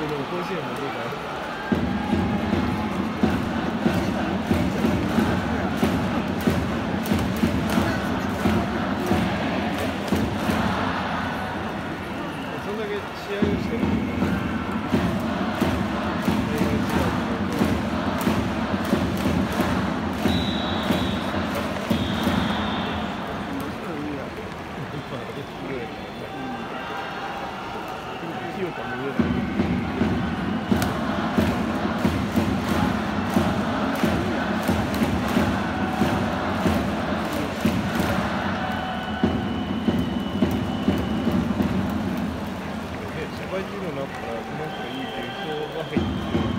でも甲子園も出たよ。そんだけ試合をしてるんだから。清田も上だ。社会人になったらこの人いいっていう人が入って